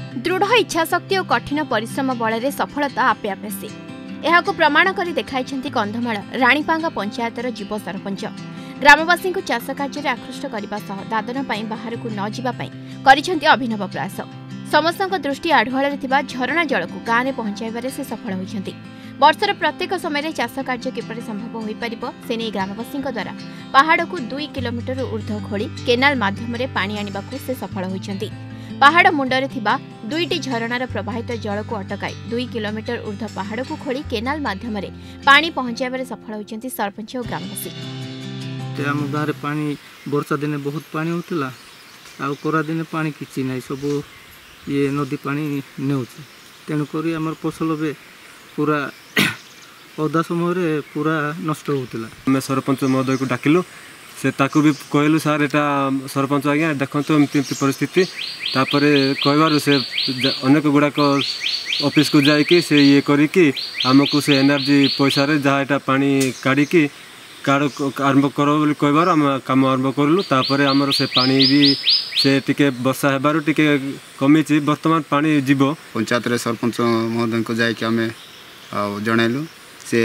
दृढ़ इच्छाशक्ति और कठिन परिश्रम बल सफलता आपे आपे से यह प्रमाण कर देखाई कंधमाल राणीपांगा पंचायतर जीव सरपंच ग्रामवासी को चाष कार्य आकृष्ट करने दादन बाहर को न जावाई अभिनव प्रयास समस्त दृष्टि आढ़ुआल झरणा जल को गाँव में पहुंचाइबारे से सफल होती। वर्षर प्रत्येक समय चाष कार्य किपरि संभव हो पार से नहीं ग्रामवासी द्वारा पहाड़ को 2 किलोमीटर ऊर्ध्व खोली केनाल माध्यम पानी आने को से सफल होती। पहाड़ मुंडरे थिबा 2टी झरणार प्रवाहित जल को अटकाई 2 किलोमीटर ऊर्ध्व पहाड़ को खोली केनाल माध्यम पानी पहुंचाइबारे सफल होती सरपंच और ग्रामवासी। आम गाँव पानी वर्षा दिने बहुत पानी होता आरा दिने पानी किसी ना सब ये नदी पानी ने तेणुक आम फसल भी पूरा अधा समय पूरा नष्ट होता। आम सरपंच महोदय को डाकिलु से ताकू भी कहलु सार एटा सरपंच आज्ञा देखते एमती परिस्थिति तापर कहबार से अनेक गुड़ाक ऑफिस को जाइए से ये करिकी आमको से एनर्जी पैसा जहाँ एटा पानी काढ़ी काड़ आरंभ कर कहबार आम काम आरंभ करूँ तापर आमर से पानी भी से टिके वर्षा हेबार टिके कमी बर्तमान पानी जीव पंचायत रे सरपंच महोदय को जाइए आम जनइलु से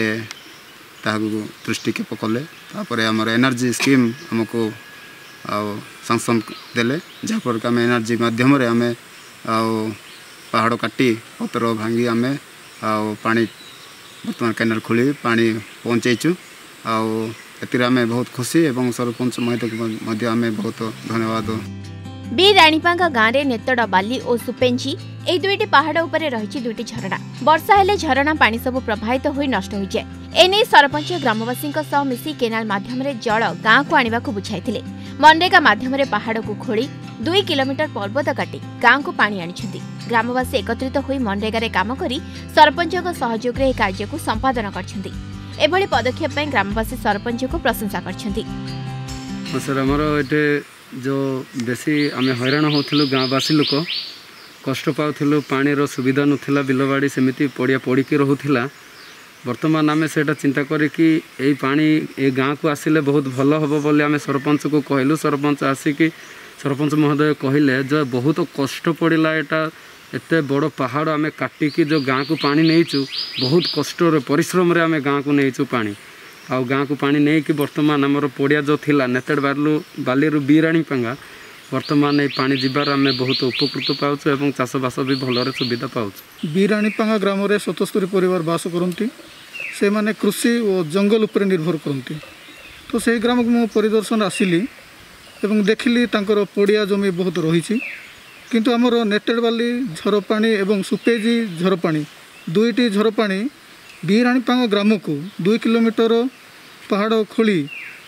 दृष्टिक्षेप कले तापर आमर एनर्जी स्कीम आमको सांसन देले जहाँफल कि आम एनर्जी माध्यम आम पहाड़ काटी पतर भांगी आम पानी बर्तमान केनाल खोली पानी पहुँचेचु आम बहुत खुशी एवं सरपंच महोदय आम बहुत धन्यवाद। बी राणीपांगा गाँव में नेतड़ बाली और सुपेंजी यह 2टी पहाड़ उपरे रही 2टी झरणा वर्षा हेले झरणा पानी सब प्रभावित हो नष्ट हो जाए एने सरपंच ग्रामवासी मिसी केनाल माध्यम जल गाँव को आने को बुझाई मनरेगा माध्यम पहाड़ को खोली 2 किलोमीटर पर्वत काटी गाँव को पानी आनी ग्रामवासी एकत्रित हो मनरेगा काम कर सरपंच सहयोग में कार्य को संपादन कर पदक्षेप ग्रामवासी सरपंच को प्रशंसा कर सर आमर ये जो बेसी आम हैरान होलु गाँववासी लोक कष्ट पाऊँ पानी सुविधा नाला बिलबाड़ी सेमती पड़िया पड़ी रोला बर्तमान आम से चिंता करी पानी ए गाँव को आसिले बहुत भल हम बोली आम सरपंच को कहलु सरपंच आसिकी सरपंच महोदय कहले जो बहुत कष्ट पड़ा यहाँ एत बड़ पहाड़ आम काटिकी जो गाँव को पानी नहींचु बहुत कष्ट परिश्रम आम गाँव को नहींचु पानी आ गाँव को पानी नहीं कि बर्तमान आमर पड़िया जो थिला नेतेड़ बाली बी राणीपांगा बर्तमान ये पानी जीवार आम बहुत उपकृत पाऊँ एवं चाषबास भी भलरे सुविधा पाऊँ। बी राणीपांगा ग्राम में 77 परिवार बास करती से माने कृषि और जंगल उपर निर्भर करती तो से ग्राम को मो परिदर्शन आसिली एवं देखिली तांकर पड़िया जमी बहुत रही किंतु आमर नेतेड़बाली झरपाणी एवं सुपेजी झरपाणी 2टी झरपाणी बी राणीपांगा ग्राम को 2 किलोमीटर पहाड़ खोली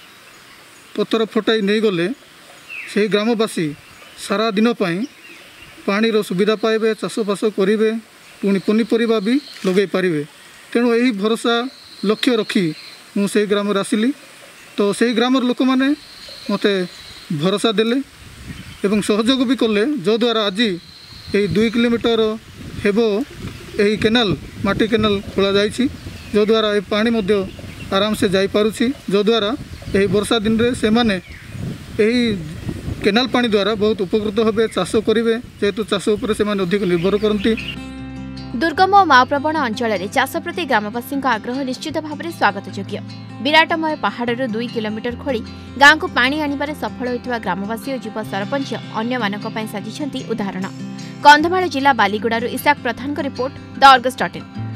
पतर फटाई नहीं गले से ग्रामवासी सारा दिन पानी सुविधा पाइबे चाषबास करेंगे पुणी पनीपरिया भी लगे पारे तेणु यही भरोसा लक्ष्य रखी मुझे ग्राम आसिली तो से ग्रामर लोक मैंने मते भरोसा देले एवं सहयोग भी कले जो द्वारा आज यही 2 किलोमीटर हेबो यही केनाल माटी केनाल खोल जाइए जो द्वारा ये पानी मध्य आराम से जाई पारुछि जो द्वारा यही वर्षा दिन रे से माने यही केनाल पानी द्वारा बहुत उपकृत होबे चाष करेंगे जेहेतु चाष उपर से माने अधिक निर्भर करती। दुर्गम और माओप्रवण अंचल में चाष प्रति ग्रामवासी आग्रह निश्चित भाव में स्वागत योग्य विराटमय पहाड़ 2 किलोमीटर खोली गाँव को पानी आनिबारे सफल होइतबा ग्रामवासी और युवा सरपंच अन्य मानक पई साजिछंती उदाहरण। कंधमाल जिला बालीगुड़ारू इसाक प्रधान रिपोर्ट द अर्गस.in।